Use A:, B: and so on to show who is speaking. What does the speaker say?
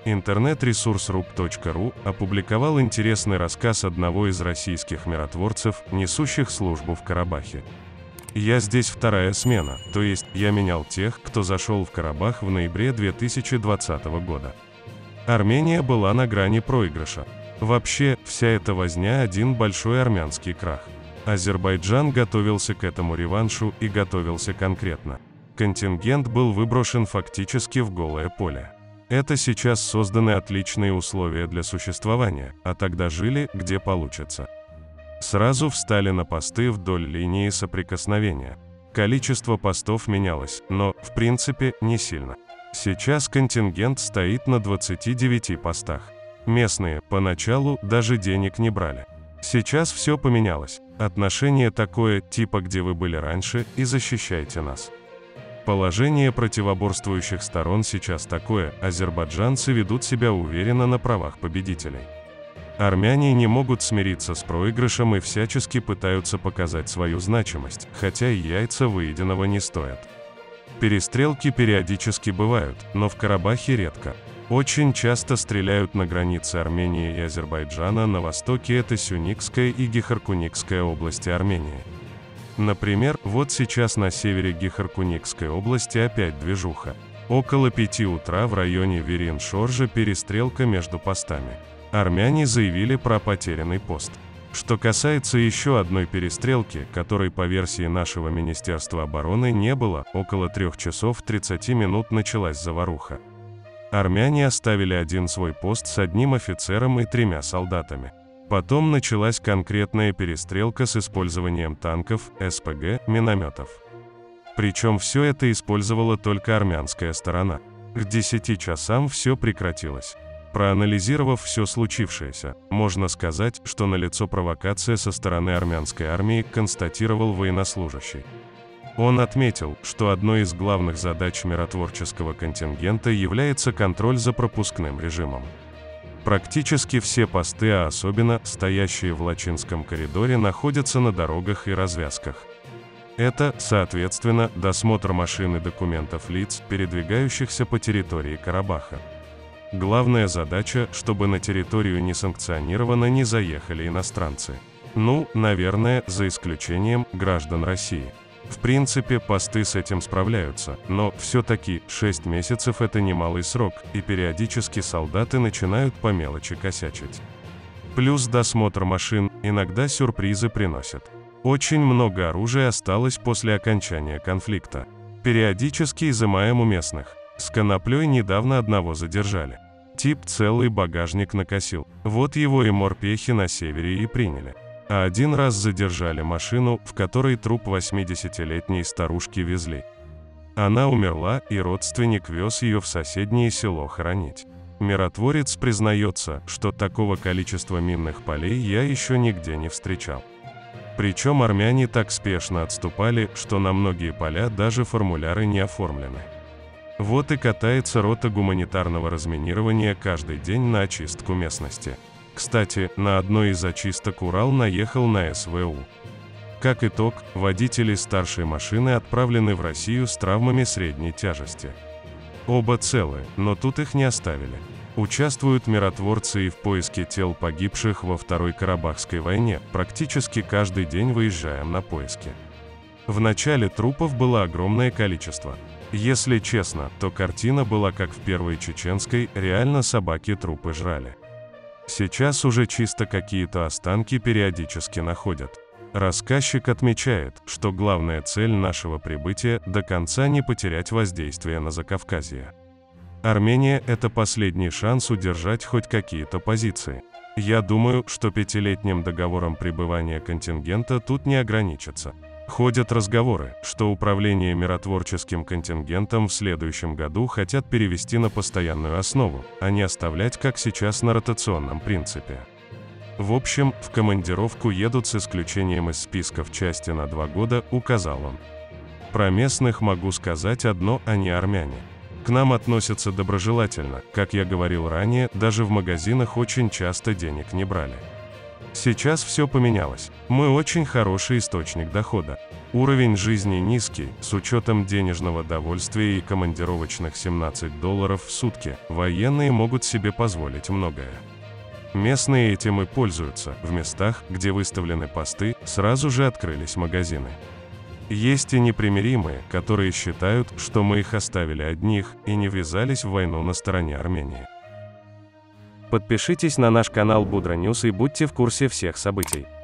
A: Интернет-ресурс rub.ru опубликовал интересный рассказ одного из российских миротворцев, несущих службу в Карабахе. «Я здесь вторая смена, то есть я менял тех, кто зашел в Карабах в ноябре 2020 года. Армения была на грани проигрыша. Вообще, вся эта возня – один большой армянский крах. Азербайджан готовился к этому реваншу и готовился конкретно. Контингент был выброшен фактически в голое поле. Это сейчас созданы отличные условия для существования, а тогда жили, где получится. Сразу встали на посты вдоль линии соприкосновения. Количество постов менялось, но, в принципе, не сильно. Сейчас контингент стоит на 29 постах. Местные, поначалу, даже денег не брали. Сейчас все поменялось. Отношение такое, типа где вы были раньше, и защищайте нас. Положение противоборствующих сторон сейчас такое, азербайджанцы ведут себя уверенно на правах победителей. Армяне не могут смириться с проигрышем и всячески пытаются показать свою значимость, хотя и яйца выеденного не стоят. Перестрелки периодически бывают, но в Карабахе редко. Очень часто стреляют на границе Армении и Азербайджана, на востоке это Сюникская и Гехаркуникская области Армении. Например, вот сейчас на севере Гехаркуникской области опять движуха. Около 5 утра в районе Верин-Шоржа перестрелка между постами. Армяне заявили про потерянный пост. Что касается еще одной перестрелки, которой по версии нашего Министерства обороны не было, около 3 часов 30 минут началась заваруха. Армяне оставили один свой пост с одним офицером и 3 солдатами. Потом началась конкретная перестрелка с использованием танков, СПГ, минометов. Причем все это использовала только армянская сторона. К 10 часам все прекратилось. Проанализировав все случившееся, можно сказать, что налицо провокация со стороны армянской армии, констатировал военнослужащий. Он отметил, что одной из главных задач миротворческого контингента является контроль за пропускным режимом. Практически все посты, а особенно стоящие в Лачинском коридоре, находятся на дорогах и развязках. Это, соответственно, досмотр машин и документов лиц, передвигающихся по территории Карабаха. Главная задача, чтобы на территорию несанкционированно не заехали иностранцы. Ну, наверное, за исключением граждан России. В принципе, посты с этим справляются, но все-таки 6 месяцев – это немалый срок, и периодически солдаты начинают по мелочи косячить. Плюс досмотр машин, иногда сюрпризы приносят. Очень много оружия осталось после окончания конфликта. Периодически изымаем у местных. С коноплей недавно одного задержали. Тип целый багажник накосил. Вот его и морпехи на севере и приняли. А один раз задержали машину, в которой труп 80-летней старушки везли. Она умерла, и родственник вез ее в соседнее село хоронить. Миротворец признается, что такого количества минных полей я еще нигде не встречал. Причем армяне так спешно отступали, что на многие поля даже формуляры не оформлены. Вот и катается рота гуманитарного разминирования каждый день на очистку местности. Кстати, на одной из очисток Урал наехал на СВУ. Как итог, водители старшей машины отправлены в Россию с травмами средней тяжести. Оба целы, но тут их не оставили. Участвуют миротворцы и в поиске тел погибших во Второй Карабахской войне, практически каждый день выезжаем на поиски. В начале трупов было огромное количество. Если честно, то картина была как в Первой Чеченской, реально собаки трупы жрали. Сейчас уже чисто какие-то останки периодически находят. Рассказчик отмечает, что главная цель нашего прибытия – до конца не потерять воздействие на Закавказье. Армения – это последний шанс удержать хоть какие-то позиции. Я думаю, что 5-летним договором пребывания контингента тут не ограничится. Ходят разговоры, что управление миротворческим контингентом в следующем году хотят перевести на постоянную основу, а не оставлять как сейчас на ротационном принципе. В общем, в командировку едут с исключением из списков части на 2 года, указал он. Про местных могу сказать одно, они армяне. К нам относятся доброжелательно, как я говорил ранее, даже в магазинах очень часто денег не брали. Сейчас все поменялось. Мы очень хороший источник дохода. Уровень жизни низкий, с учетом денежного довольствия и командировочных $17 в сутки, военные могут себе позволить многое. Местные этим и пользуются, в местах, где выставлены посты, сразу же открылись магазины. Есть и непримиримые, которые считают, что мы их оставили одних и не ввязались в войну на стороне Армении.
B: Подпишитесь на наш канал Будра Ньюс и будьте в курсе всех событий.